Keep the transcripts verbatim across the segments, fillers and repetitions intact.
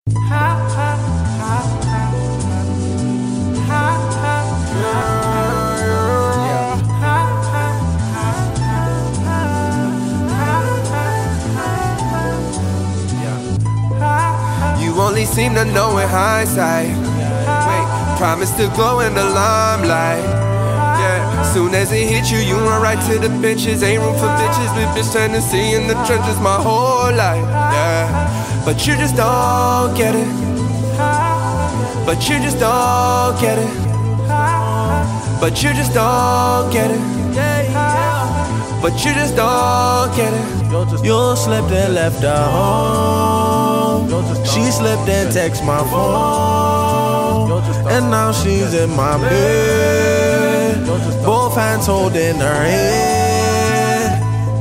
You only seem to know in hindsight. Wait, promise to glow in the limelight. Yeah, soon as it hit you, you run right to the benches. Ain't room for bitches, live this Tennessee in the trenches my whole life. Yeah, but you just don't get it. But you just don't get it. But you just don't get it. But you just don't get it. You slipped and left her home. She slipped and texted my phone. And now she's in my bed, both hands holding her head.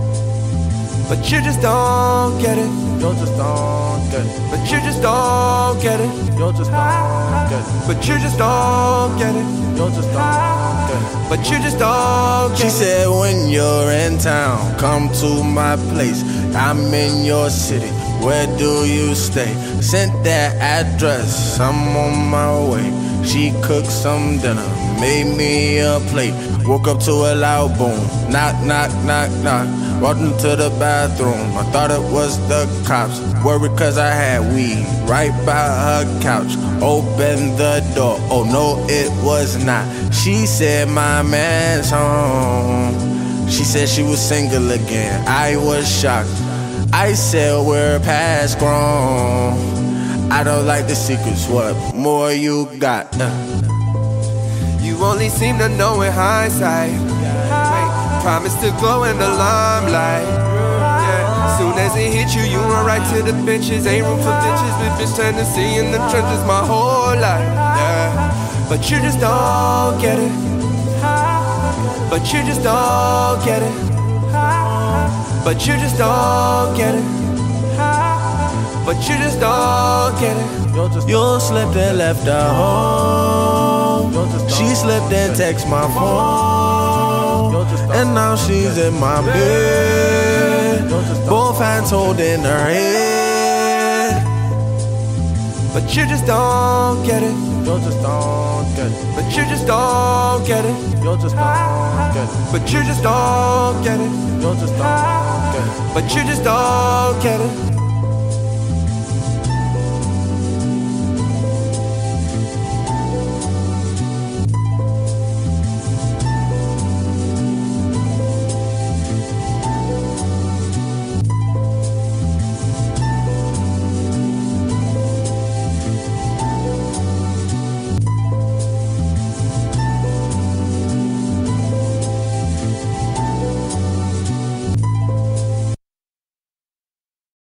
But you just don't get it. You just don't get it. But you just don't get it. You just don't get it. But you just don't get it. You just don't get it. But you just don't get it. She said when you're in town, come to my place. I'm in your city, where do you stay? Sent that address, I'm on my way. She cooked some dinner, made me a plate. Woke up to a loud boom, knock, knock, knock, knock. Walked into the bathroom, I thought it was the cops. Worried cause I had weed right by her couch. Opened the door, oh no it was not. She said my man's home. She said she was single again, I was shocked. I said we're past grown. I don't like the secrets, what more you got? Uh. You only seem to know in hindsight. Wait, promise to glow in the limelight. Yeah, soon as it hit you, you run right to the benches. Ain't room for bitches, live this Tennessee in the trenches my whole life. Yeah, but you just don't get it. But you just don't get it. But you just don't get it. But you just don't get it. You slipped and left her home. She slipped and texted my phone. And now she's in my bed, both hands holding her head. But you just don't get it. You just don't get it. But you just don't get it. You just don't get it. But you just don't get it. You just don't get it. But you just don't get it.